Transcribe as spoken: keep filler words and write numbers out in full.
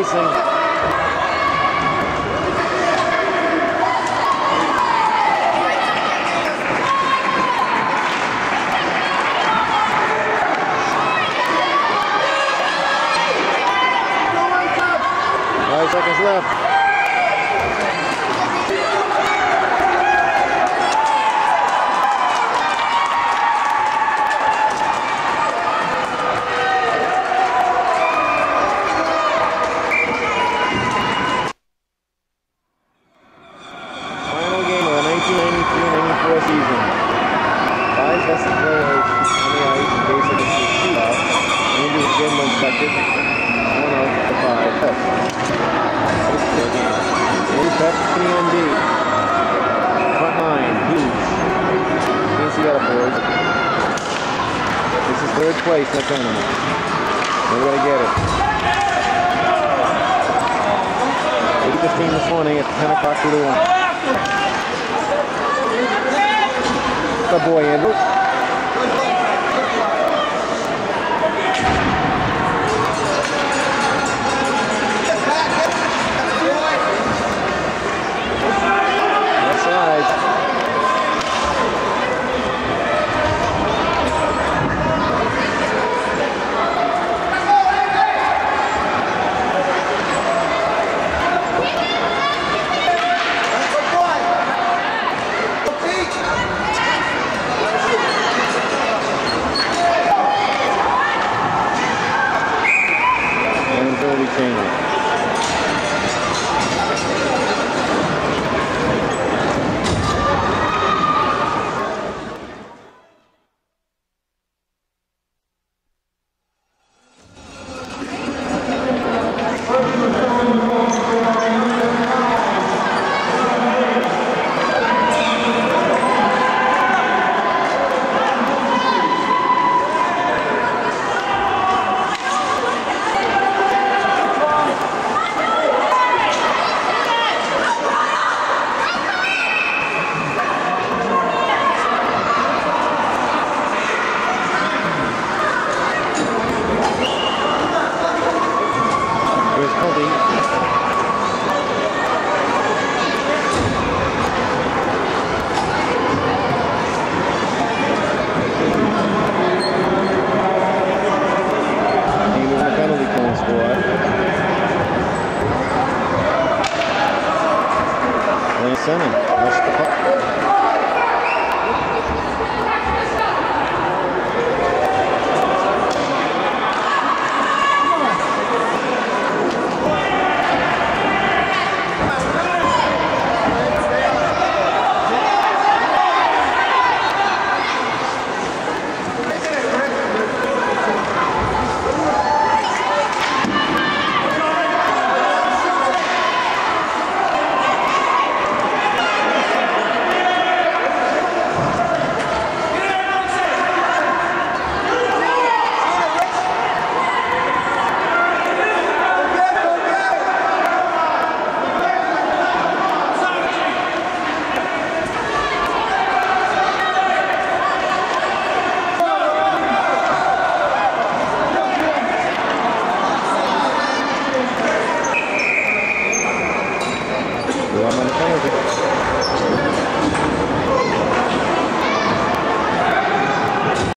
passing. Five seconds left. Final game of the nineteen ninety-three ninety-four season. Five best players on the ice, basically a shootout. Andrew again one second. One out to five. Pep P N D. Front line, huge. Can't see that up, boys. This is third place in the tournament. We're going to get it. Look at this team this morning at ten o'clock to the one. Good boy, Andrew.